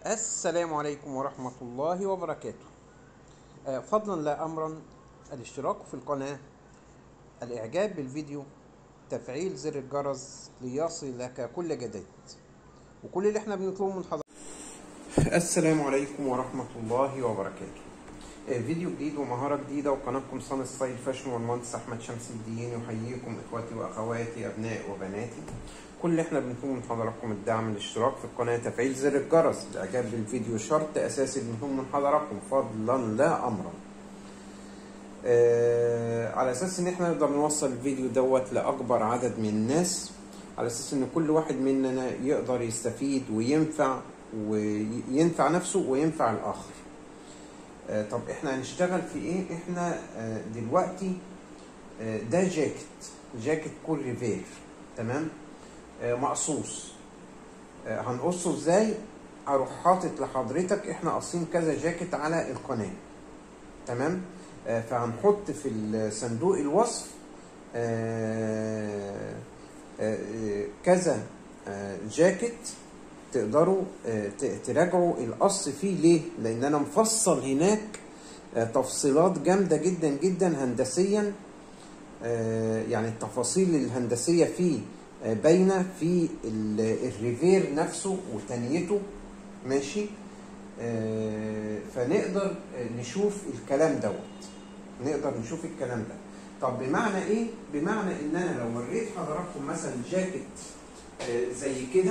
السلام عليكم ورحمة الله وبركاته. فضلا لا أمرا، الاشتراك في القناة، الإعجاب بالفيديو، تفعيل زر الجرس ليصل لك كل جديد، وكل اللي احنا بنطلبه من حضرتك. السلام عليكم ورحمة الله وبركاته. فيديو جديد ومهارة جديدة، وقناتكم صن ستايل فاشن، والمهندس أحمد شمس الدين يحييكم إخواتي وأخواتي أبنائي وبناتي. كل اللي احنا بنطلبه من حضراتكم الدعم، الاشتراك في القناة، تفعيل زر الجرس، الإعجاب بالفيديو شرط أساسي بنطلبه من حضراتكم فضلا لا أمرا. على أساس إن احنا نقدر نوصل الفيديو دوت لأكبر عدد من الناس، على أساس إن كل واحد مننا يقدر يستفيد وينفع نفسه وينفع الآخر. طب احنا هنشتغل في ايه؟ احنا دلوقتي ده جاكيت كول ريفير، تمام؟ مقصوص. هنقصه ازاي؟ هروح حاطط لحضرتك احنا قاصين كذا جاكيت على القناه، تمام؟ فهنحط في صندوق الوصف كذا جاكيت تقدروا تراجعوا القص فيه. ليه؟ لان انا مفصل هناك تفصيلات جامده جدا جدا هندسيا، يعني التفاصيل الهندسيه فيه باينه في الريفير نفسه وتانيته، ماشي؟ فنقدر نشوف الكلام ده. طب بمعنى ايه؟ بمعنى ان انا لو وريت حضراتكم مثلا جاكيت زي كده،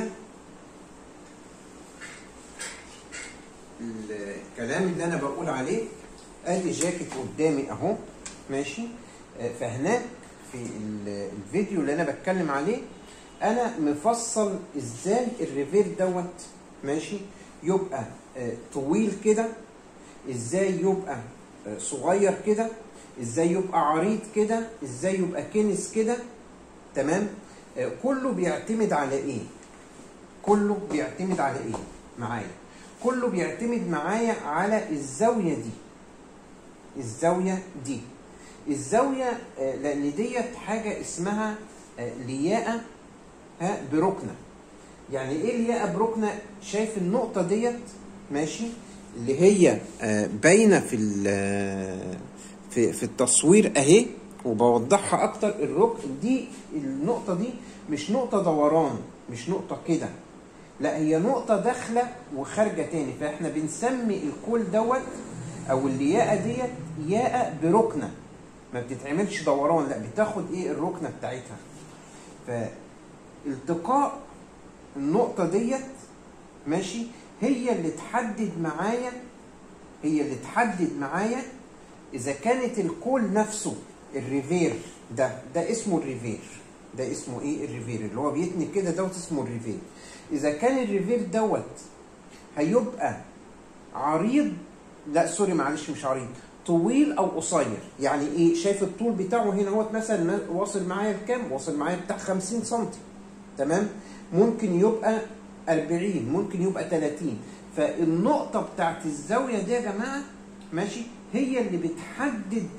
الكلام اللي انا بقول عليه ادي جاكيت قدامي اهو، ماشي؟ فهناك في الفيديو اللي انا بتكلم عليه انا مفصل ازاي الريفير دوت، ماشي؟ يبقى طويل كده، ازاي يبقى صغير كده، ازاي يبقى عريض كده، ازاي يبقى كنس كده، تمام؟ كله بيعتمد على ايه معايا؟ كله بيعتمد معايا على الزاوية دي. الزاوية لأن ديت حاجة اسمها لياقة بركنة. يعني ايه لياقة بركنة؟ شايف النقطة ديت، ماشي؟ اللي هي باينة في التصوير اهي، وبوضحها اكتر. الركن دي، النقطة دي مش نقطة دوران، مش نقطة كده، لا هي نقطة داخلة وخارجة تاني. فاحنا بنسمي الكول دوت او اللياقة ديت ياقة بركنة، ما بتتعملش دوران، لا بتاخد ايه؟ الركنة بتاعتها. فالتقاء النقطة ديت، ماشي، هي اللي تحدد معايا اذا كانت الكول نفسه الريفير ده اسمه الريفير. ده اسمه ايه؟ الريفير اللي هو بيتني كده دوت اسمه الريفير. اذا كان الريفير دوت هيبقى عريض، لا سوري معلش مش عريض، طويل او قصير. يعني ايه؟ شايف الطول بتاعه هنا اهوت مثلا واصل معايا لكام؟ واصل معايا بتاع 50 سم، تمام؟ ممكن يبقى 40، ممكن يبقى 30. فالنقطة بتاعت الزاوية دي يا جماعة، ماشي، هي اللي بتحدد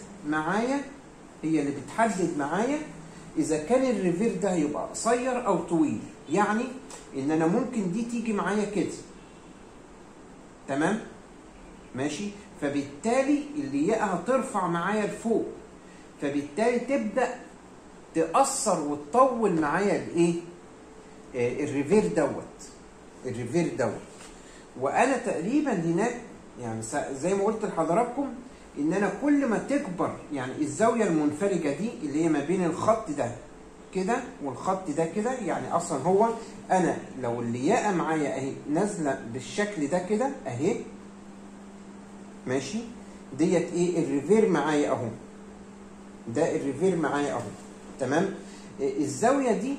معايا إذا كان الريفير ده هيبقى قصير أو طويل. يعني إن أنا ممكن دي تيجي معايا كده، تمام؟ ماشي؟ فبالتالي اللياقة هترفع معايا لفوق، فبالتالي تبدأ تأثر وتطول معايا الإيه؟ الريفير دوت. وأنا تقريبا هناك يعني زي ما قلت لحضراتكم ان انا كل ما تكبر يعني الزاويه المنفرجه دي اللي هي ما بين الخط ده كده والخط ده كده، يعني اصلا هو انا لو اللياقه معايا اهي نازله بالشكل ده كده اهي، ماشي؟ ديت ايه؟ الريفير معايا اهو، ده الريفير معايا اهو، تمام؟ الزاويه ده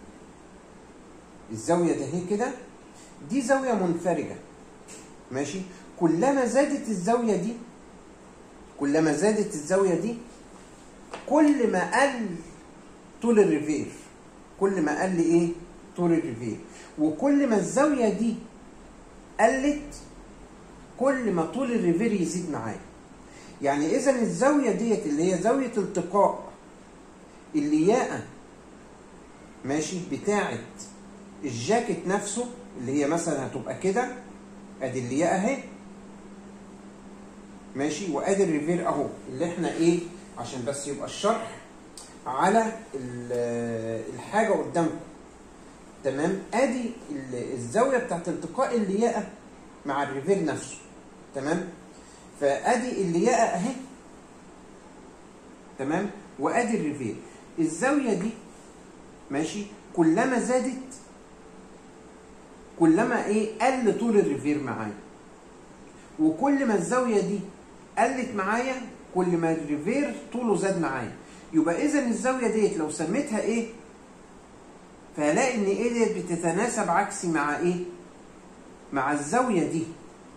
اهي كده، دي زاويه منفرجه، ماشي؟ كلما زادت الزاويه دي كل ما قل طول الريفير، وكل ما الزاويه دي قلت كل ما طول الريفير يزيد معايا. يعني اذا الزاويه ديت اللي هي زاويه التقاء اللياقه، ماشي، بتاعت الجاكيت نفسه، اللي هي مثلا هتبقى كده، ادي الياقه اهي ماشي، وادي الريفير اهو اللي احنا ايه عشان بس يبقى الشرح على الحاجه قدامكم. تمام. ادي الزاويه بتاعت التقاء الياقه مع الريفير نفسه. تمام. فادي الياقه اهي. تمام. وادي الريفير. الزاويه دي ماشي كلما زادت كلما ايه قل طول الريفير معايا، وكل ما الزاويه دي قلت معايا كل ما الريفير طوله زاد معايا. يبقى اذا الزاويه ديت لو سميتها ايه فهلاقي ان ايه ديت بتتناسب عكسي مع ايه؟ مع الزاويه دي.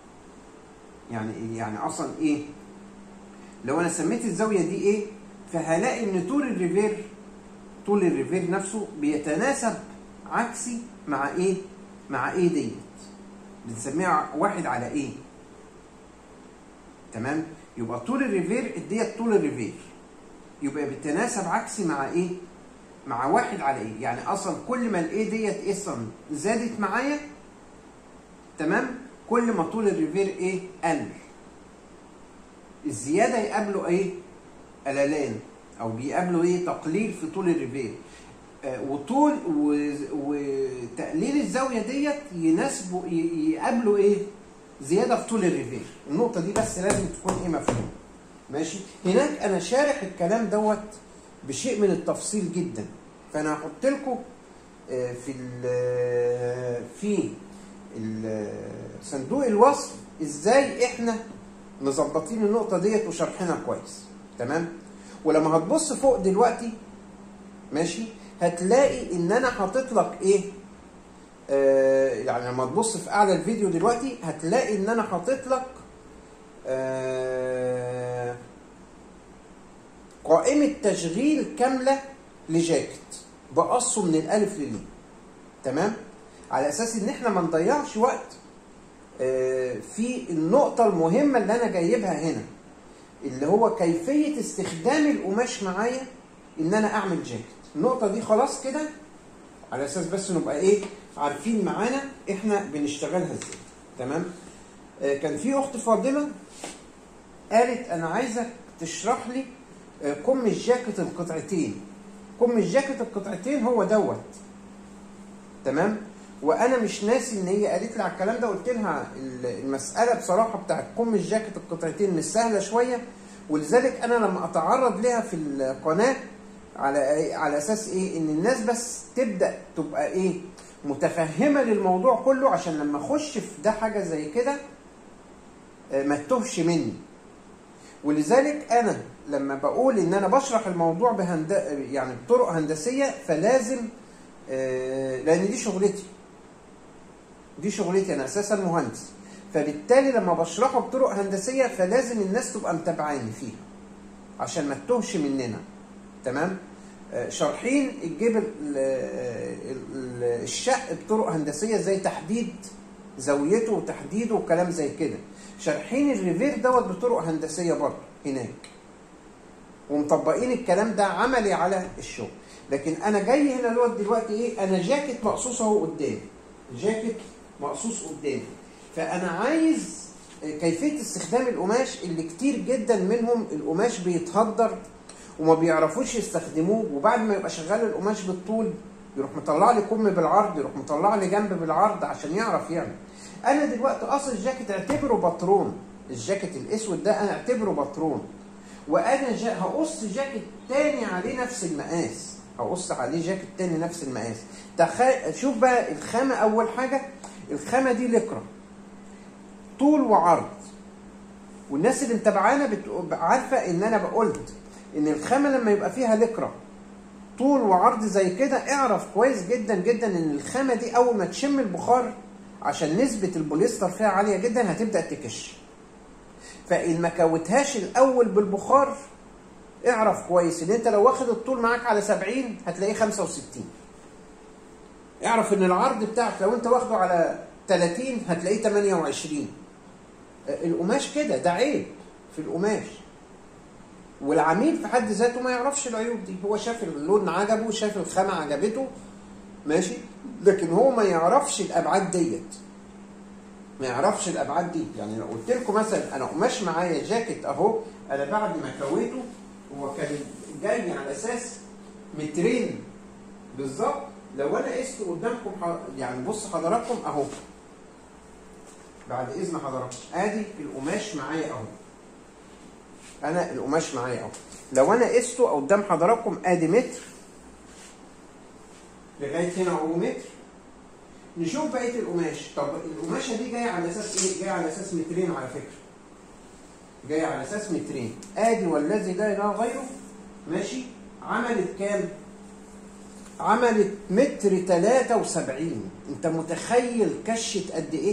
يعني اصلا ايه؟ لو انا سميت الزاويه دي ايه فهلاقي ان طول الريفير نفسه بيتناسب عكسي مع ايه؟ مع ايه ديت؟ بنسميها 1 على ايه؟ تمام؟ يبقى طول الريفير ديت طول الريفير، يبقى بيتناسب عكسي مع ايه؟ مع 1 على ايه؟ يعني اصلا كل ما الايه ديت اصلا زادت معايا تمام؟ كل ما طول الريفير ايه؟ قل. الزياده يقابله ايه؟ قللان، او بيقابله ايه؟ تقليل في طول الريفير. وطول وتقليل الزاويه ديت يناسبه يقابله ايه؟ زياده في طول الريفير. النقطه دي بس لازم تكون ايه مفهومه. ماشي. هناك انا شارح الكلام دوت بشيء من التفصيل جدا، فانا هحط لكم في صندوق الوصف ازاي احنا مظبطين النقطه ديت وشرحنا كويس. تمام. ولما هتبص فوق دلوقتي ماشي هتلاقي ان انا حاطط لك ايه يعني لما تبص في اعلى الفيديو دلوقتي هتلاقي ان انا حاطط لك قائمة تشغيل كاملة لجاكيت بقصه من الألف للياء. تمام؟ على أساس إن إحنا ما نضيعش وقت في النقطة المهمة اللي أنا جايبها هنا، اللي هو كيفية استخدام القماش معايا إن أنا أعمل جاكيت. النقطة دي خلاص كده على أساس بس نبقى إيه عارفين معانا إحنا بنشتغلها إزاي. تمام؟ كان في أخت فاضلة قالت أنا عايزك تشرح لي كم الجاكيت القطعتين. كم الجاكيت القطعتين هو دوت. تمام. وانا مش ناسي ان هي قالت لي على الكلام ده. قلت لها المساله بصراحه بتاعت كم الجاكيت القطعتين مش سهله شويه، ولذلك انا لما اتعرض لها في القناه على اساس ايه ان الناس بس تبدا تبقى ايه متفهمه للموضوع كله، عشان لما اخش في ده حاجه زي كده ما تتوهش مني. ولذلك انا لما بقول ان انا بشرح الموضوع يعني بطرق هندسيه فلازم لان دي شغلتي انا اساسا مهندس، فبالتالي لما بشرحه بطرق هندسيه فلازم الناس تبقى متابعاني فيها عشان ما تتوهش مننا. تمام. شارحين الجبل الشق بطرق هندسيه زي تحديد زاويته وتحديده وكلام زي كده. شارحين الريفير دوت بطرق هندسيه برضه هناك، ومطبقين الكلام ده عملي على الشغل. لكن انا جاي هنا دلوقتي ايه؟ انا جاكيت مقصوص اهو قدامي، جاكيت مقصوص قدامي، فانا عايز كيفيه استخدام القماش اللي كتير جدا منهم القماش بيتهدر وما بيعرفوش يستخدموه، وبعد ما يبقى شغال القماش بالطول يروح مطلع لي كم بالعرض، يروح مطلع لي جنب بالعرض عشان يعرف يعمل. انا دلوقتي قص الجاكيت اعتبره باترون، الجاكيت الاسود ده انا اعتبره باترون، وانا هقص جاكيت تاني عليه نفس المقاس، هقص عليه جاكيت تاني نفس المقاس. شوف بقى الخامه. اول حاجه الخامه دي لكرة طول وعرض، والناس اللي متابعانا عارفه ان انا قلت ان الخامه لما يبقى فيها لكرة طول وعرض زي كده اعرف كويس جدا جدا ان الخامه دي اول ما تشم البخار عشان نسبه البوليستر فيها عاليه جدا هتبدا تكش. فان ما كوتهاش الاول بالبخار اعرف كويس ان انت لو واخد الطول معاك على 70 هتلاقيه 65. اعرف ان العرض بتاعك لو انت واخده على 30 هتلاقيه 28. القماش كده، ده عيب في القماش، والعميل في حد ذاته ما يعرفش العيوب دي. هو شاف اللون عجبه، شاف الخامه عجبته ماشي، لكن هو ما يعرفش الابعاد ديت. ما يعرفش الابعاد دي. يعني لو قلت لكم مثلا انا قماش معايا جاكيت اهو، انا بعد ما كويته هو كان جاي على اساس مترين بالظبط. لو انا قست قدامكم يعني بص حضراتكم اهو، بعد اذن حضراتكم ادي القماش معايا اهو، انا القماش معايا اهو، لو انا قسته قدام حضراتكم ادي متر لغايه هنا اهو متر. نشوف بقيه القماش. طب القماشه دي جايه على اساس ايه؟ جايه على اساس مترين على فكره، جايه على اساس مترين. ادي والذي جاي لا غيره ماشي. عملت كام؟ عملت متر 73. انت متخيل كشت قد ايه؟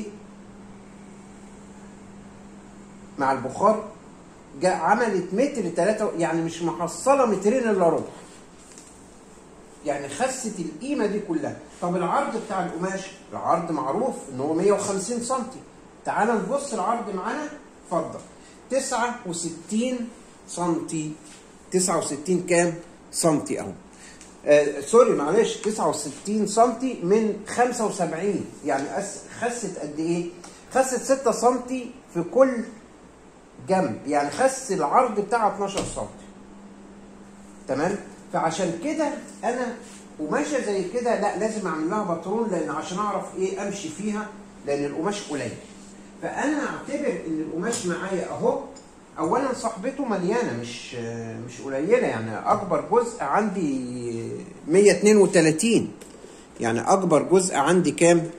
مع البخار عملت متر 3، يعني مش محصله مترين الا ربع، يعني خست القيمه دي كلها. طب العرض بتاع القماش، العرض معروف ان هو 150 سم. تعال نبص العرض معانا، اتفضل 69 سم. 69 كام سنتي اهو؟ سوري معلش، 69 سم من 75، يعني خست قد ايه؟ خست 6 سم في كل جنب، يعني خس العرض بتاعها 12 سم. تمام؟ فعشان كده انا قماشه زي كده لا لازم اعمل لها باترون، لان عشان اعرف ايه امشي فيها، لان القماش قليل. فانا اعتبر ان القماش معايا اهو، اولا صاحبته مليانه مش قليله، يعني اكبر جزء عندي 132، يعني اكبر جزء عندي كام؟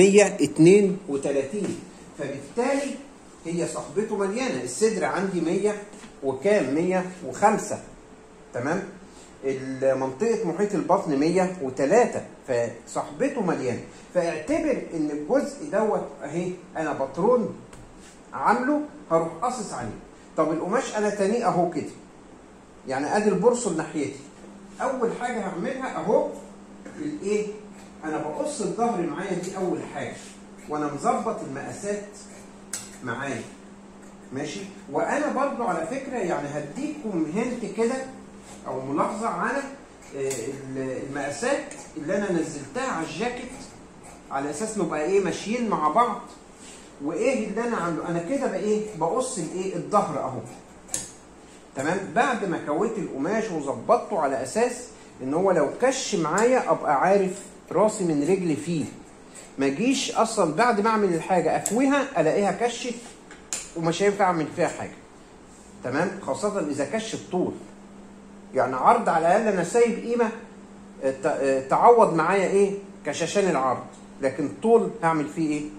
132. فبالتالي هي صاحبته مليانه. الصدر عندي 100 وكام؟ 105. تمام؟ منطقه محيط البطن 103، فصاحبته مليانه. فاعتبر ان الجزء دوت اهي انا باترون عامله، هروح قاصص عليه. طب القماش انا تانيه اهو كده، يعني ادي البرصل ناحيتي. اول حاجه هعملها اهو الايه؟ انا بقص الظهر معايا دي اول حاجه، وانا مظبط المقاسات معايا ماشي. وانا برضو على فكره يعني هديكم هنت كده او ملاحظه على المقاسات اللي انا نزلتها على الجاكيت، على اساس نبقى ايه ماشيين مع بعض. وايه اللي انا عامله؟ انا كده بقى ايه؟ بقص الايه؟ الظهر اهو. تمام؟ بعد ما كويت القماش وظبطته على اساس ان هو لو كش معايا ابقى عارف راسي من رجلي فيه، ما اجيش اصلا بعد ما اعمل الحاجه اكويها الاقيها كشت ومش هينفع اعمل فيها حاجه. تمام؟ خاصه اذا كشت طول، يعني عرض على الاقل انا سايب قيمه تعوض معايا ايه؟ كشاشان العرض، لكن طول هعمل فيه ايه؟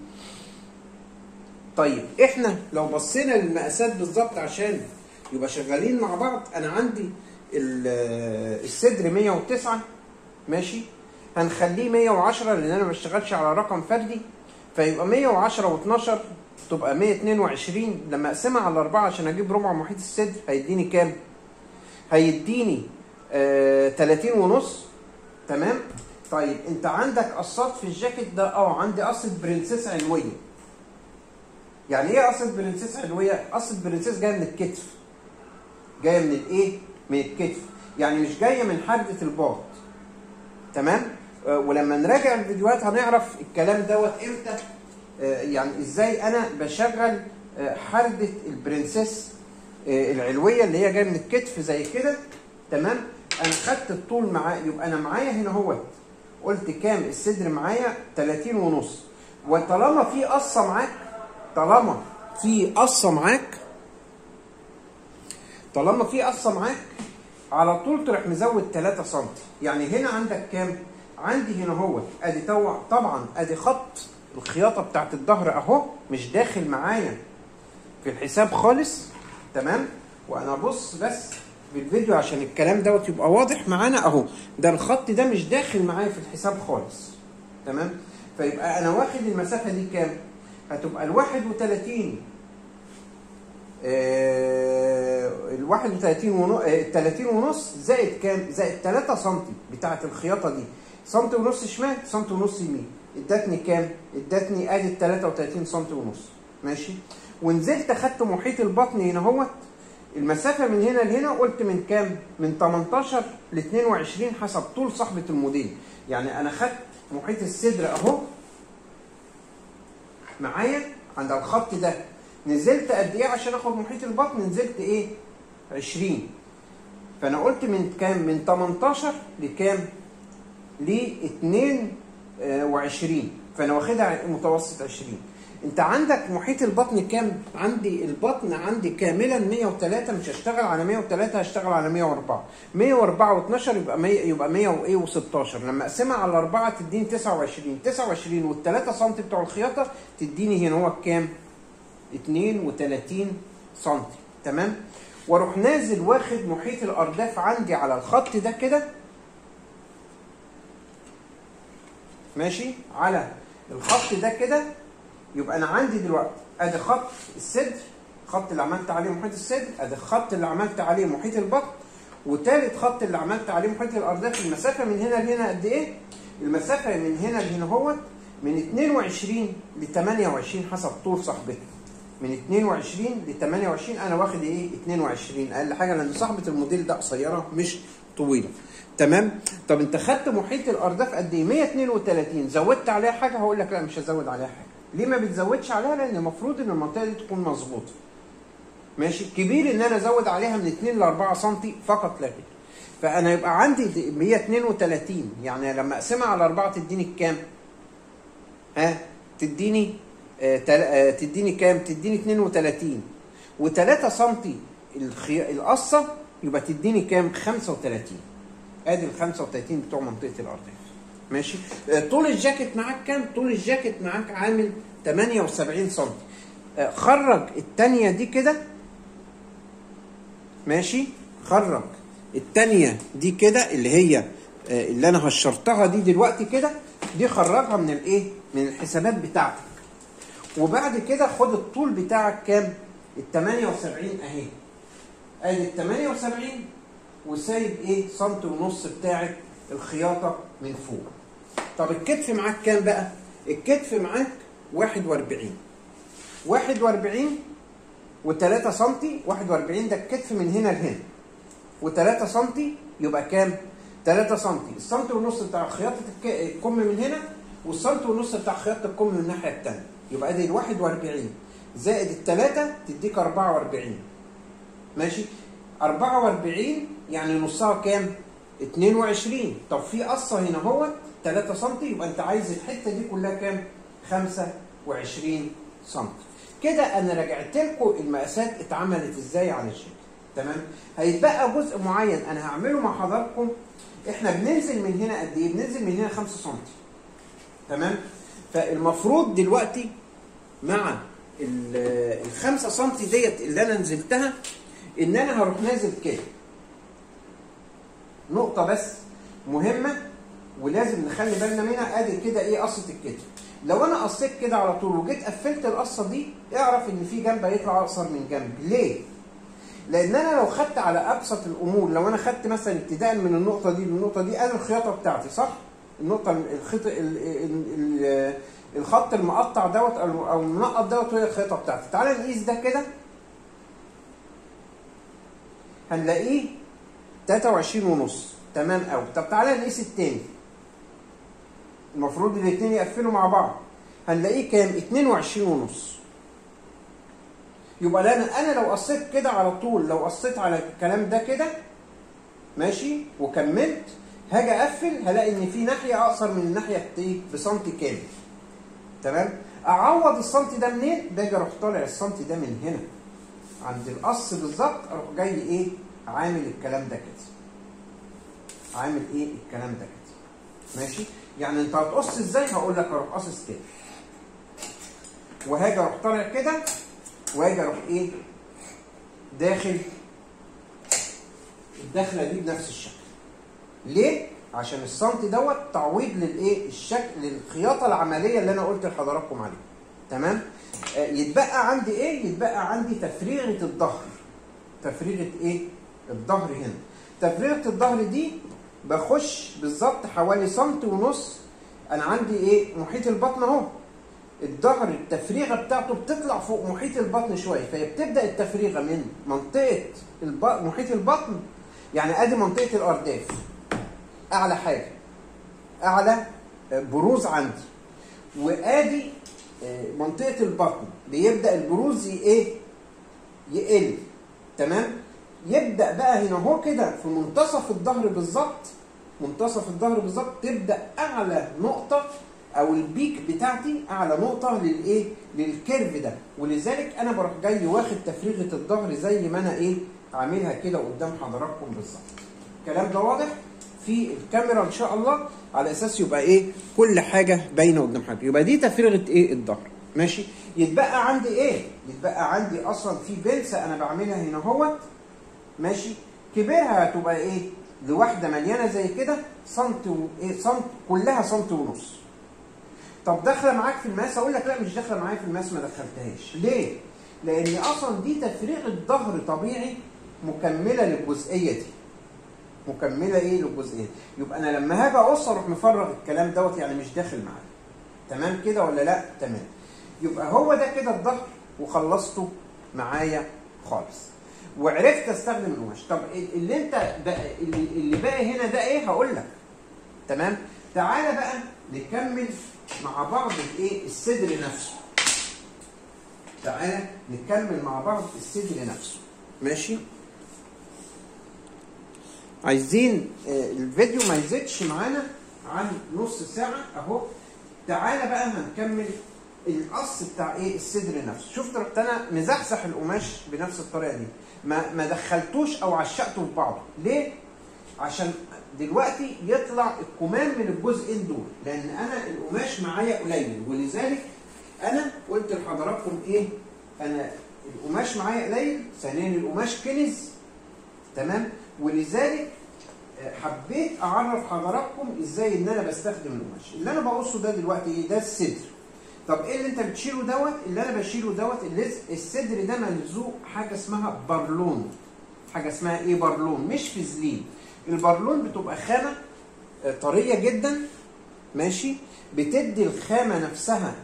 طيب احنا لو بصينا للمقاسات بالظبط عشان يبقى شغالين مع بعض، انا عندي الصدر 109 ماشي، هنخليه 110 لان انا ما بشتغلش على رقم فردي، فيبقى 110 و12 تبقى 122. لما اقسمها على 4 عشان اجيب ربع محيط الصدر هيديني كام؟ هيديني 30 ونص. تمام؟ طيب انت عندك قصات في الجاكيت ده؟ عندي قصه برنسيس علويه. يعني ايه قصه برنسيس علويه؟ قصه برنسيس جايه من الكتف، جايه من الايه؟ من الكتف، يعني مش جايه من حده الباط. تمام؟ ولما نراجع الفيديوهات هنعرف الكلام دوت امتى، يعني ازاي انا بشغل حرده البرنسيس العلويه اللي هي جايه من الكتف زي كده. تمام؟ انا خدت الطول معايا، يبقى انا معايا هنا اهوت قلت كام؟ الصدر معايا 30 ونص. وطالما في قصه معاك، طالما في قصه معاك على طول تروح مزود 3 سم. يعني هنا عندك كام؟ عندي هنا اهوت ادي طبعا ادي خط الخياطه بتاعت الظهر اهو، مش داخل معايا في الحساب خالص. تمام؟ وانا بص بس بالفيديو عشان الكلام دوت يبقى واضح معانا اهو، ده الخط ده مش داخل معايا في الحساب خالص. تمام؟ فيبقى انا واخد المسافه دي كام؟ هتبقى ال 31 30 ونص زائد كام؟ زائد 3 سم بتاعت الخياطه دي، سم ونص شمال سم ونص يمين، ادتني كام؟ ادتني ادي 33 سم ونص. ماشي؟ ونزلت اخدت محيط البطن هنا اهوت، المسافه من هنا لهنا قلت من كام؟ من 18 ل 22 حسب طول صاحبه الموديل. يعني انا خدت محيط الصدر اهو معايا عند الخط ده نزلت قد ايه عشان اخد محيط البطن؟ نزلت ايه؟ 20. فانا قلت من كام؟ من 18 لكام؟ ل 22. فانا واخدها متوسط 20. انت عندك محيط البطن كام؟ عندي البطن عندي كاملا 103. مش هشتغل على 103، هشتغل على 104. 104 و12 يبقى 116. لما اقسمها على 4 تديني 29. 29 وال3 سم بتوع الخياطه تديني هنا هو كام؟ 32 سم. تمام؟ واروح نازل واخد محيط الارداف عندي على الخط ده كده، ماشي؟ على الخط ده كده. يبقى انا عندي دلوقتي ادي خط الصدر، خط اللي عملت عليه محيط الصدر، ادي الخط اللي عملت عليه محيط البطن، وثالث خط اللي عملت عليه محيط الارداف. المسافه من هنا لهنا قد ايه؟ المسافه من هنا لهنا اهوت من 22 ل 28 حسب طول صاحبتي. من 22 ل 28 انا واخد ايه؟ 22 اقل حاجه، لان صاحبه الموديل ده قصيره مش طويله. تمام؟ طب انت خدت محيط الارداف قد ايه؟ 132. زودت عليها حاجه؟ هقول لك لا مش هزود عليها حاجه. ليه ما بتزودش عليها؟ لان المفروض ان المنطقه دي تكون مظبوطه. ماشي؟ كبير ان انا ازود عليها من 2 ل 4 سم فقط لا غير. فانا يبقى عندي 132، يعني لما اقسمها على 4 تديني كام؟ تديني تديني كام؟ تديني 32. و3 سم القصه يبقى تديني كام؟ 35. ادي ال 35 بتوع منطقه الارداف. ماشي؟ طول الجاكيت معاك كام؟ طول الجاكيت معاك عامل 78 سم. خرج الثانيه دي كده، ماشي؟ خرج الثانيه دي كده اللي هي اللي انا هشرتها دي دلوقتي كده، دي خرجها من الايه؟ من الحسابات بتاعتك. وبعد كده خد الطول بتاعك كام؟ ال 78 اهي. ادي ال 78 وسايب ايه؟ سنتي ونص بتاعت الخياطه من فوق. طب الكتف معاك كام بقى؟ الكتف معاك 41. 41 و3 سم. 41 ده الكتف من هنا لهنا. و3 سم يبقى كام؟ 3 سم. السنتي ونص بتاع خياطه الكم من هنا، والسنتي ونص بتاع خياطه الكم من الناحيه الثانيه. يبقى ادي ال 41 زائد الثلاثه تديك 44. ماشي؟ 44 يعني نصها كام؟ 22. طب في قصه هنا اهوت 3 سم، يبقى انت عايز الحته دي كلها كام؟ 25 سم. كده انا رجعت لكم المقاسات اتعملت ازاي على الجاكيت. تمام؟ هيتبقى جزء معين انا هعمله مع حضراتكم. احنا بننزل من هنا قد ايه؟ بننزل من هنا 5 سم. تمام؟ فالمفروض دلوقتي مع ال 5 سم ديت اللي انا نزلتها ان انا هروح نازل كده. نقطه بس مهمه ولازم نخلي بالنا منها. ادي كده ايه؟ قصه الكتف. لو انا قصيت كده على طول وجيت قفلت القصه دي، اعرف ان في جنب هيطلع اقصر من جنب. ليه؟ لان انا لو خدت على ابسط الامور، لو انا خدت مثلا ابتداء من النقطه دي للنقطه دي، ادي الخياطه بتاعتي صح؟ النقطه الخط المقطع دوت او المنقط دوت هي الخياطه بتاعتي. تعالى نقيس ده كده، هنلاقيه 23 ونص. تمام قوي. طب تعالى نقيس التاني. المفروض الاثنين يقفلوا مع بعض. هنلاقيه كام؟ 22 ونص. يبقى انا لو قصيت كده على طول، لو قصيت على الكلام ده كده ماشي وكملت، هاجي اقفل هلاقي ان في ناحيه اقصر من الناحيه التانيه بسنتي كامل. تمام؟ اعوض السنتي ده منين؟ باجي اروح طالع السنتي ده من هنا عند القص بالظبط، اروح جاي ايه؟ عامل الكلام ده كده. عامل ايه؟ الكلام ده كده. ماشي؟ يعني انت هتقص ازاي؟ هقول لك اروح قاصص كده. وهاجي اروح طالع كده، واجي اروح ايه؟ داخل الدخله دي بنفس الشكل. ليه؟ عشان السنتي دوت تعويض للايه؟ الشكل للخياطه العمليه اللي انا قلت لحضراتكم عليها. تمام؟ يتبقى عندي ايه؟ يتبقى عندي تفريغه الظهر. تفريغه ايه؟ الظهر هنا. تفريغه الظهر دي بخش بالظبط حوالي سنتي ونص. انا عندي ايه؟ محيط البطن اهو. الظهر التفريغه بتاعته بتطلع فوق محيط البطن شويه، فهي بتبدا التفريغه من منطقه محيط البطن. يعني ادي منطقه الارداف، اعلى حاجه، اعلى بروز عندي. وادي منطقه البطن بيبدا البروز يقل. تمام. يبدا بقى هنا اهو كده في منتصف الظهر بالظبط، منتصف الظهر بالظبط تبدا اعلى نقطه او البيك بتاعتي اعلى نقطه للكيرف ده. ولذلك انا بروح جاي واخد تفريغه الظهر زي ما انا عاملها كده قدام حضراتكم بالظبط. الكلام ده واضح في الكاميرا ان شاء الله، على اساس يبقى كل حاجه باينه قدام حضرتك. يبقى دي تفريغه الظهر. ماشي. يتبقى عندي يتبقى عندي اصلا في بنسه انا بعملها هنا اهوت. ماشي. كبرها هتبقى لواحده مليانه زي كده سنت كلها سنت ونص. طب داخله معاك في المقاس؟ اقول لك لا مش داخله معايا في المقاس، ما دخلتهاش. ليه؟ لان اصلا دي تفريغه ظهر طبيعي مكمله للجزئيه دي. مكمله للجزئيه دي. يبقى انا لما هاجي اقص اروح مفرغ الكلام دوت، يعني مش داخل معايا. تمام كده ولا لا؟ تمام. يبقى هو ده كده الظهر وخلصته معايا خالص. وعرفت استخدم القماش. طب اللي باقي هنا ده هقول لك. تمام. تعالى بقى نكمل مع بعض الصدر نفسه. تعالى نكمل مع بعض الصدر نفسه. ماشي. عايزين الفيديو ما يزيدش معانا عن نص ساعة اهو. تعالى بقى هنكمل القص بتاع الصدر نفسه. شفت رحت انا مزحزح القماش بنفس الطريقة دي، ما دخلتوش او عشقته في بعضه. ليه؟ عشان دلوقتي يطلع الكمام من الجزئين دول، لان انا القماش معايا قليل. ولذلك انا قلت لحضراتكم انا القماش معايا قليل، ثانيا القماش كنز. تمام. ولذلك حبيت اعرف حضراتكم ازاي ان انا بستخدم القماش. اللي انا بقصه ده دلوقتي ده الصدر. طب اللي انت بتشيله دوت؟ اللي انا بشيله دوت الصدر ده ملزوق حاجه اسمها برلون. حاجه اسمها برلون، مش فازلين. البرلون بتبقى خامه طريه جدا. ماشي. بتدي الخامه نفسها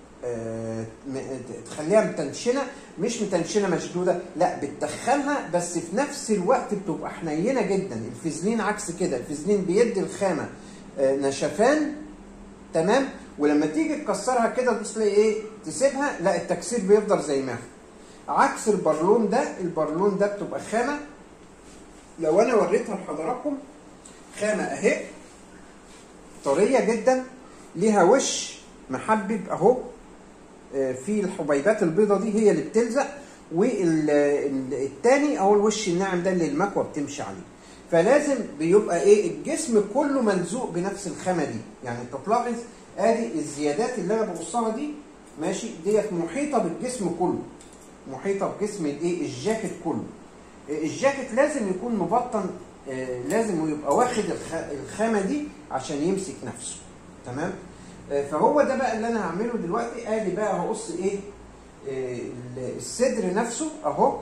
تخليها متنشنه، مش متنشنه مشدوده، لا بتدخلها بس في نفس الوقت بتبقى حنينه جدا. الفازلين عكس كده، الفازلين بيدي الخامه نشفان. تمام. ولما تيجي تكسرها كده تبص تلاقي تسيبها، لا التكسير بيفضل زي ما هو. عكس البرلون ده، البرلون ده بتبقى خامه، لو انا وريتها لحضراتكم خامه اهي طريه جدا، ليها وش محبب اهو، في الحبيبات البيضه دي هي اللي بتلزق، والتاني اهو الوش الناعم ده اللي المكوه بتمشي عليه. فلازم بيبقى الجسم كله ملزوق بنفس الخامه دي. يعني انت تلاحظ ادي الزيادات اللي انا بقصها دي. ماشي. ديت محيطه بالجسم كله، محيطه بجسم الجاكيت كله. الجاكيت لازم يكون مبطن، لازم يبقى واخد الخامه دي عشان يمسك نفسه. تمام. فهو ده بقى اللي انا هعمله دلوقتي. ادي بقى هقص الصدر نفسه اهو،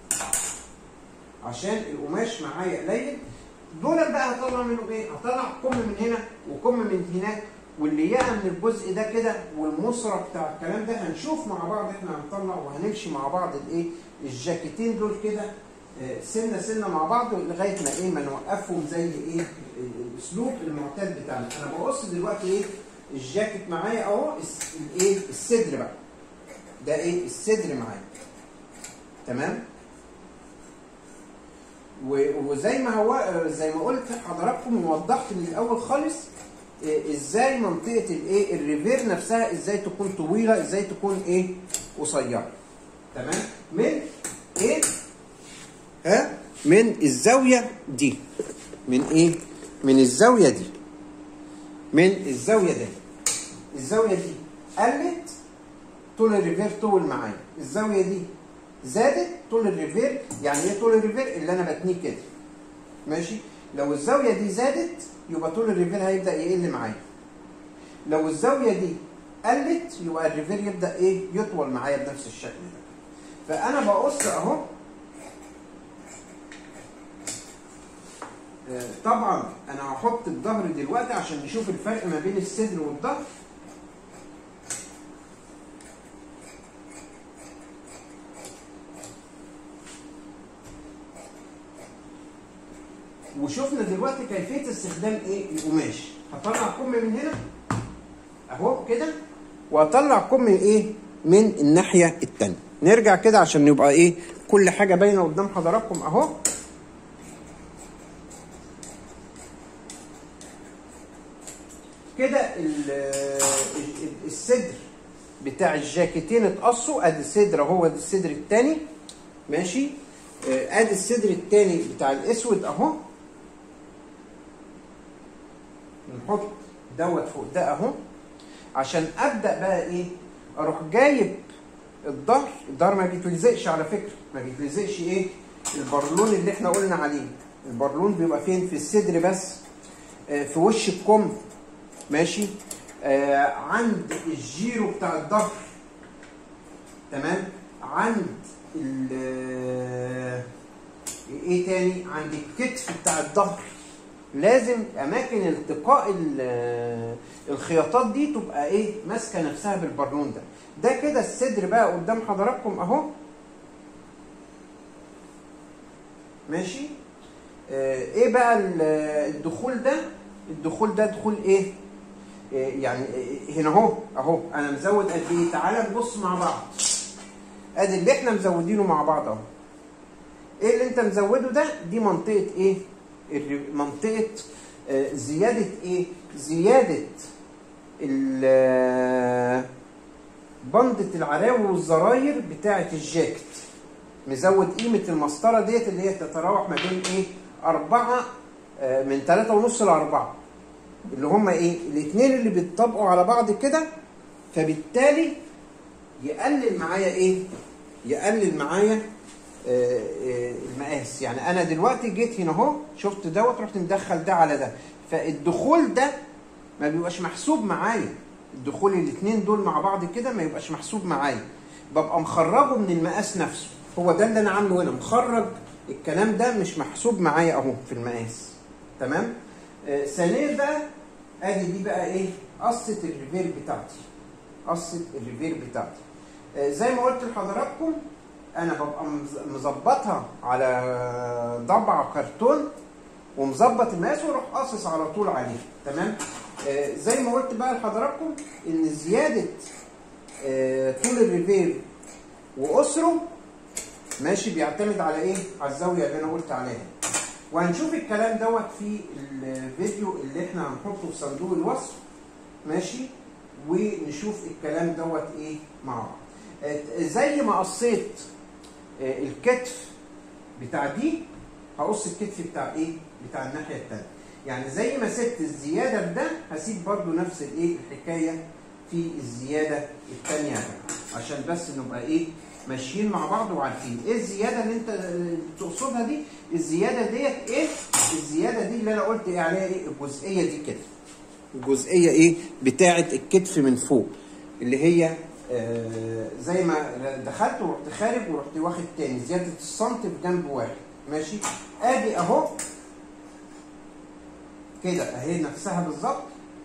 عشان القماش معايا قليل. دول بقى هطلع منه هطلع كم من هنا وكم من هناك، واللي يقع من الجزء ده كده والمصرة بتاع الكلام ده هنشوف مع بعض. احنا هنطلع وهنمشي مع بعض الجاكيتين دول كده سنه سنه مع بعض لغايه ما نوقفهم زي الاسلوب المعتاد بتاعنا. انا بقص دلوقتي الجاكيت معايا اهو، الصدر بقى ده الصدر معايا. تمام. وزي ما هو زي ما قلت لحضراتكم ووضحت من الاول خالص ازاي منطقه الريفير نفسها ازاي تكون طويله، ازاي تكون قصيره. تمام. من من الزاويه دي، من الزاويه دي، من الزاويه دي. الزاويه دي قلت طول الريفير طول معايا، الزاويه دي زادت طول الريفير. يعني ايه طول الريفير؟ اللي انا بتنيه كده. ماشي. لو الزاويه دي زادت يبقى طول الريفير هيبدا يقل معايا. لو الزاويه دي قلت يبقى الريفير يبدا يطول معايا بنفس الشكل ده. فانا بقص اهو. طبعا انا هحط الظهر دلوقتي عشان نشوف الفرق ما بين الصدر والظهر. وشفنا دلوقتي كيفيه استخدام القماش. هطلع كم من هنا اهو كده واطلع كم ايه من الناحيه التانيه. نرجع كده عشان يبقى ايه كل حاجه باينه قدام حضراتكم اهو. كده الصدر بتاع الجاكيتين اتقصوا. ادي الصدر اهو، ادي الصدر التاني ماشي. ادي الصدر التاني بتاع الاسود اهو. نحط دوت فوق ده اهو عشان ابدا بقى ايه اروح جايب الظهر. الظهر ما بيتلزقش على فكره، ما بيتلزقش ايه البرلون اللي احنا قلنا عليه. البرلون بيبقى فين؟ في الصدر بس، في وش الكم ماشي، عند الجيرو بتاع الظهر تمام، عند ايه تاني، عند الكتف بتاع الظهر. لازم اماكن التقاء الخياطات دي تبقى ايه ماسكه نفسها بالبرلون ده. ده كده الصدر بقى قدام حضراتكم اهو ماشي. ايه بقى الدخول ده؟ الدخول ده دخول ايه؟ يعني هنا اهو انا مزود قد ايه؟ تعالى نبص مع بعض. ادي اللي احنا مزودينه مع بعض اهو. ايه اللي انت مزوده ده؟ دي منطقه ايه؟ منطقه زياده ايه؟ زياده بندة العراوي والزراير بتاعه الجاكيت. مزود قيمه المسطره ديت اللي هي تتراوح ما بين ايه؟ 4 من 3.5 ل 4 اللي هم ايه؟ الاثنين اللي بيتطابقوا على بعض كده. فبالتالي يقلل معايا ايه؟ يقلل معايا المقاس. يعني انا دلوقتي جيت هنا اهو شفت دوت، رحت مدخل ده على ده، فالدخول ده ما بيبقاش محسوب معايا. الدخول الاثنين دول مع بعض كده ما يبقاش محسوب معايا، ببقى مخرجه من المقاس نفسه. هو ده اللي انا عامله هنا، مخرج الكلام ده مش محسوب معايا اهو في المقاس تمام. ثانيا بقى ادي دي بقى ايه؟ قصه الريفير بتاعتي. قصه الريفير بتاعتي زي ما قلت لحضراتكم انا ببقى مظبطها على ضبع كرتون ومظبط المقاس واروح قاصص على طول عليه تمام. زي ما قلت بقى لحضراتكم ان زياده طول الريفير وقصره ماشي بيعتمد على ايه؟ على الزاويه اللي انا قلت عليها. وهنشوف الكلام دوت في الفيديو اللي احنا هنحطه في صندوق الوصف ماشي، ونشوف الكلام دوت ايه مع بعض. زي ما قصيت الكتف بتاع دي هقص الكتف بتاع ايه؟ بتاع الناحيه الثانيه. يعني زي ما سبت الزياده في ده هسيب برضو نفس الايه الحكايه في الزياده الثانيه عشان بس نبقى ايه ماشيين مع بعض وعارفين ايه الزياده اللي انت تقصدها دي. الزياده ديت ايه؟ الزياده دي اللي انا قلت ايه عليها ايه؟ الجزئيه دي كده، الجزئيه ايه بتاعه الكتف من فوق اللي هي زي ما دخلت ورحت خارج ورحت واخد تاني زياده السنتي في جنب واحد ماشي. ادي اهو كده اهي نفسها بالظبط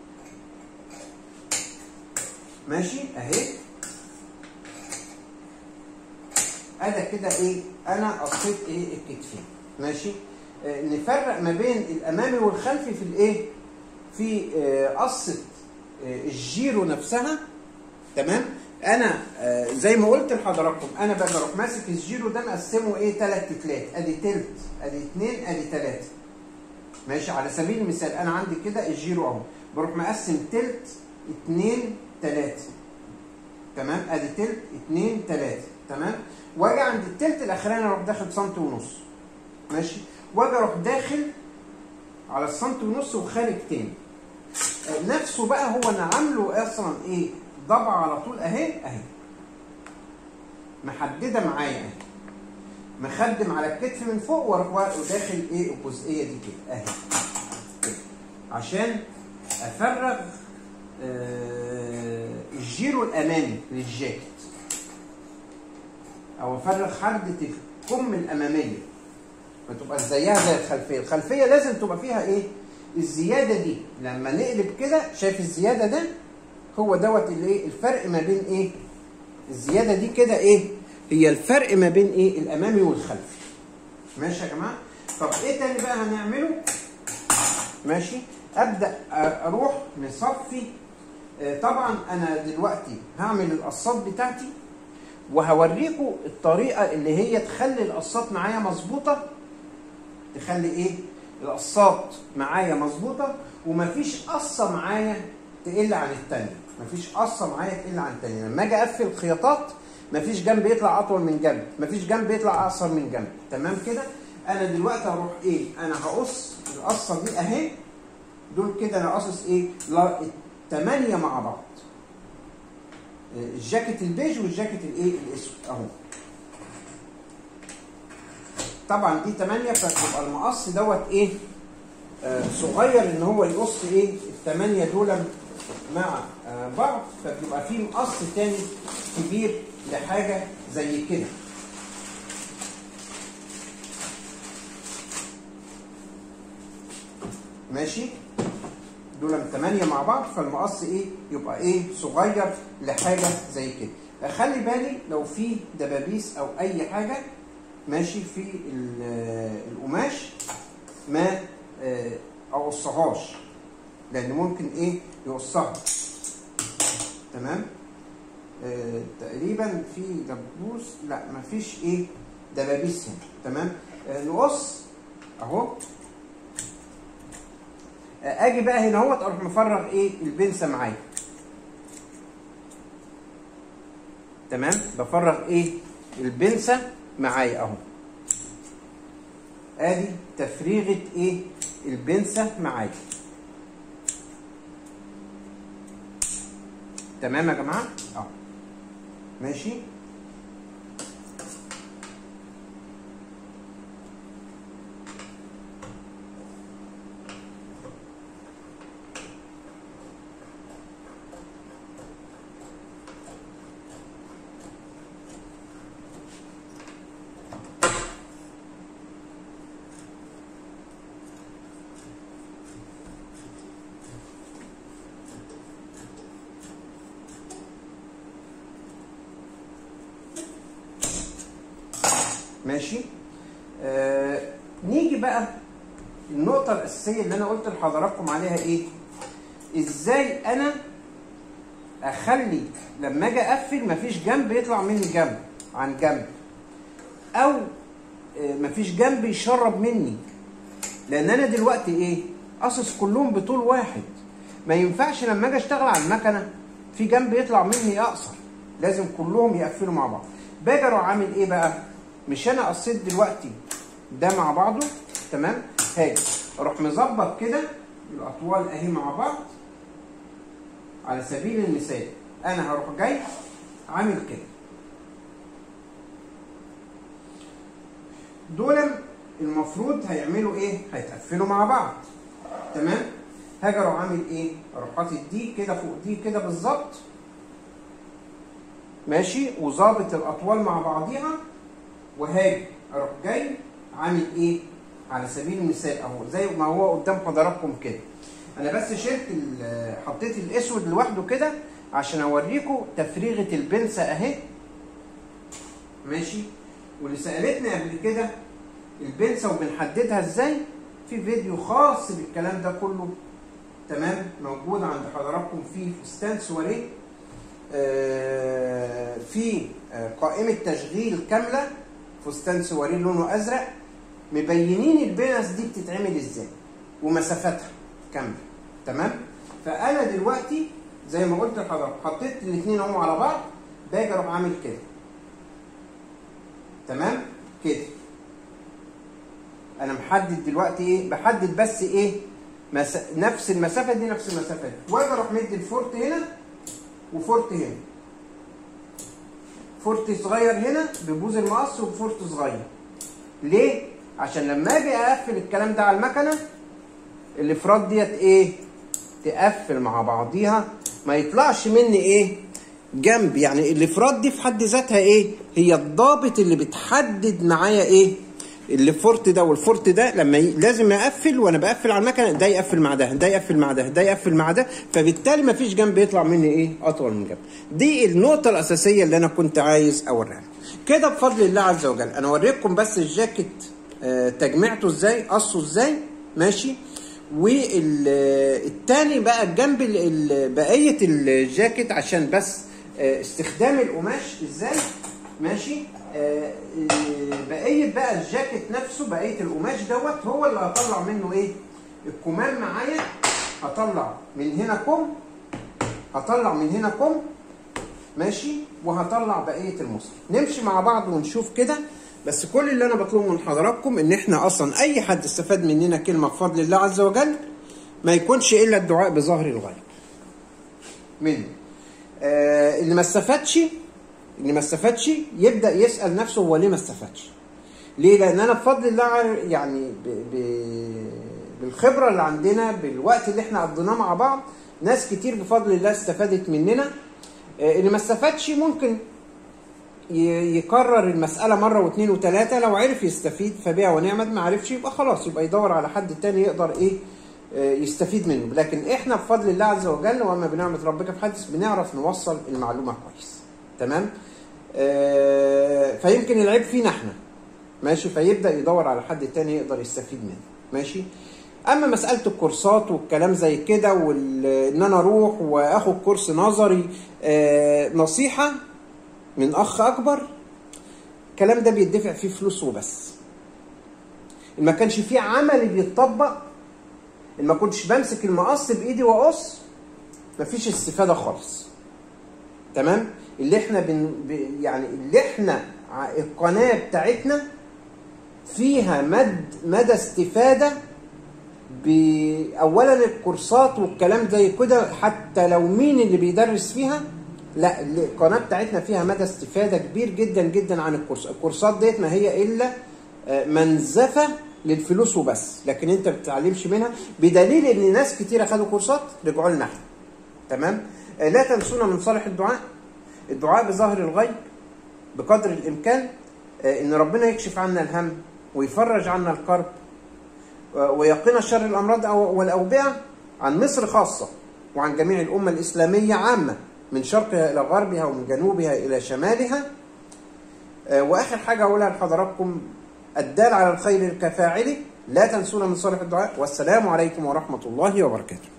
ماشي اهي. ادي كده ايه؟ انا قصيت ايه الكتفين ماشي. نفرق ما بين الامامي والخلفي في الايه؟ في قصه الجيرو نفسها تمام. انا زي ما قلت لحضراتكم انا بروح ماسك الجيرو ده مقسمه ايه؟ 3 تلات. ادي تلت، ادي 2، ادي 3 ماشي. على سبيل المثال انا عندي كده الجيرو اهو، بروح مقسم تلت 2 3 تمام. ادي تلت 2 3 تمام. واجي عند التلت الاخراني اروح داخل سنتي ونص ماشي. واجي اروح داخل على السنتي ونص وخارج تاني. نفسه بقى هو انا عامله اصلا ايه؟ ضبع على طول اهي اهي محدده معايا اهي، مخدم على الكتف من فوق واروح داخل ايه الجزئيه دي كده اهي عشان افرغ الجيرو الامامي للجاكيت او افرغ حردة الكم الاماميه ما تبقاش زيها زي الخلفيه. الخلفيه لازم تبقى فيها ايه؟ الزياده دي. لما نقلب كده شايف الزياده ده هو دوت اللي ايه؟ الفرق ما بين ايه؟ الزياده دي كده ايه؟ هي الفرق ما بين ايه؟ الامامي والخلفي ماشي يا جماعه. طب ايه تاني بقى هنعمله؟ ماشي. ابدا اروح مصفي طبعا انا دلوقتي هعمل القصات بتاعتي وهوريكم الطريقه اللي هي تخلي القصات معايا مظبوطه، تخلي ايه القصات معايا مظبوطه ومفيش قصه معايا تقل عن الثانيه، مفيش قصه معايا تقل عن الثانيه. لما اجي اقفل الخياطات مفيش جنب يطلع اطول من جنب، مفيش جنب يطلع اقصر من جنب. تمام كده؟ انا دلوقتي هروح ايه، انا هقص القصه دي اهي، دول كده انا قاصص ايه 8 مع بعض، الجاكيت البيج والجاكيت الايه الاسود اهو. طبعا دي 8 فتبقى المقص دوت ايه صغير ان هو يقص ايه ال8 دول مع بعض، فبيبقى فيه مقص تاني كبير لحاجه زي كده. ماشي؟ دول 8 مع بعض، فالمقص ايه يبقى ايه صغير لحاجه زي كده. خلي بالي لو في دبابيس او اي حاجه ماشي في القماش ما اقصهاش، لان ممكن ايه يقصها. تمام؟ تقريبا في دبوس، لا مفيش ايه دبابيس هنا. تمام؟ نقص اهو، اجي بقى هنا اهوت اروح مفرغ ايه البنسه معايا. تمام؟ بفرغ ايه البنسه معايا اهو، ادي تفريغه ايه البنسه معايا. تمام يا جماعه؟ اهو ماشي. ماشي. نيجي بقى النقطة الأساسية اللي أنا قلت لحضراتكم عليها إيه؟ إزاي أنا أخلي لما أجي أقفل مفيش جنب يطلع مني جنب عن جنب، أو مفيش جنب يشرب مني، لأن أنا دلوقتي إيه؟ قاصص كلهم بطول واحد، ما ينفعش لما أجي أشتغل على المكنة في جنب يطلع مني أقصر، لازم كلهم يقفلوا مع بعض. باجي أروح عامل إيه بقى؟ مش انا قصيت دلوقتي ده مع بعضه، تمام؟ هاجي اروح مظبط كده الاطوال اهي مع بعض. على سبيل المثال انا هروح جاي عامل كده، دول المفروض هيعملوا ايه؟ هيتقفلوا مع بعض. تمام؟ هاجي اروح عامل ايه؟ اروح حاطط دي كده فوق دي كده بالظبط، ماشي؟ وظابط الاطوال مع بعضيها، وهاجي اروح جاي عامل ايه؟ على سبيل المثال اهو زي ما هو قدام حضراتكم كده. انا بس شلت حطيت الاسود لوحده كده عشان اوريكم تفريغه البنسه اهي. ماشي؟ واللي سالتني قبل كده البنسه وبنحددها ازاي، في فيديو خاص بالكلام ده كله، تمام؟ موجود عند حضراتكم في فستان سواريه، في قائمه تشغيل كامله، فستان سواريه لونه ازرق، مبينين البنس دي بتتعمل ازاي ومسافتها كامله. تمام؟ فانا دلوقتي زي ما قلت لحضرتك حطيت الاثنين اهو على بعض، باجي اروح عامل كده. تمام؟ كده انا محدد دلوقتي ايه؟ بحدد بس ايه؟ نفس المسافه دي نفس المسافه دي، واجي اروح مدي الفورت هنا وفورت هنا، فورت صغير هنا ببوز المقص وفورت صغير. ليه؟ عشان لما اجي اقفل الكلام ده على المكنه الافراد ديت ايه؟ تقفل مع بعضيها، ما يطلعش مني ايه؟ جنب. يعني الافراد دي في حد ذاتها ايه؟ هي الضابط اللي بتحدد معايا ايه؟ الفورت ده والفورت ده لما لازم اقفل، وانا بقفل على المكنه ده يقفل مع ده، ده يقفل مع ده، ده يقفل مع ده، فبالتالي ما فيش جنب يطلع مني ايه؟ اطول من جنب. دي النقطه الاساسيه اللي انا كنت عايز اوريها كده بفضل الله عز وجل. انا اوريكم بس الجاكيت تجميعته ازاي، قصه ازاي، ماشي؟ والتاني بقى جنب بقيه الجاكيت عشان بس استخدام القماش ازاي. ماشي. بقيه بقى الجاكيت نفسه، بقيه القماش دوت هو اللي هطلع منه ايه؟ الكمام معايا. هطلع من هنا كم، هطلع من هنا كم، ماشي، وهطلع بقيه المصل. نمشي مع بعض ونشوف كده. بس كل اللي انا بطلبه من حضراتكم ان احنا اصلا اي حد استفاد مننا كلمه بفضل الله عز وجل ما يكونش الا الدعاء بظهر الغيب منه. اللي ما استفادش يبدا يسال نفسه هو ليه ما استفادش. ليه؟ لان انا بفضل الله يعني بالخبره اللي عندنا، بالوقت اللي احنا قضيناه مع بعض، ناس كتير بفضل الله استفادت مننا. اللي ما استفادش ممكن يكرر المسألة مرة واثنين وثلاثة، لو عرف يستفيد فبيها ونعمت، ما عرفش يبقى خلاص، يبقى يدور على حد تاني يقدر يستفيد منه. لكن احنا بفضل الله عز وجل وما بنعمة ربك بحدث بنعرف نوصل المعلومة كويس. تمام. فيمكن العيب فينا احنا، ماشي، فيبدأ يدور على حد تاني يقدر يستفيد منه. ماشي. اما مسألة الكورسات والكلام زي كده، وان انا اروح واخد كورس نظري، نصيحة من اخ اكبر، الكلام ده بيدفع فيه فلوس وبس. ما كانش فيه عملي بيتطبق، ما كنتش بمسك المقص بايدي واقص، مفيش استفادة خالص. تمام. اللي احنا يعني اللي احنا القناة بتاعتنا فيها مدى استفادة. اولا الكورسات والكلام زي كده، حتى لو مين اللي بيدرس فيها، لا، القناه بتاعتنا فيها مدى استفاده كبير جدا جدا عن الكورس. الكورسات ديت ما هي الا منزفه للفلوس وبس، لكن انت ما بتتعلمش منها، بدليل ان ناس كتيره خدوا كورسات رجعوا لنا احنا. تمام. لا تنسونا من صالح الدعاء بظاهر الغيب بقدر الامكان، ان ربنا يكشف عنا الهم ويفرج عنا الكرب ويقينا شر الامراض والاوبئه عن مصر خاصه، وعن جميع الامه الاسلاميه عامه، من شرقها الى غربها ومن جنوبها الى شمالها. واخر حاجه اقولها لحضراتكم، الدال على الخير كفاعله. لا تنسونا من صالح الدعاء، والسلام عليكم ورحمه الله وبركاته.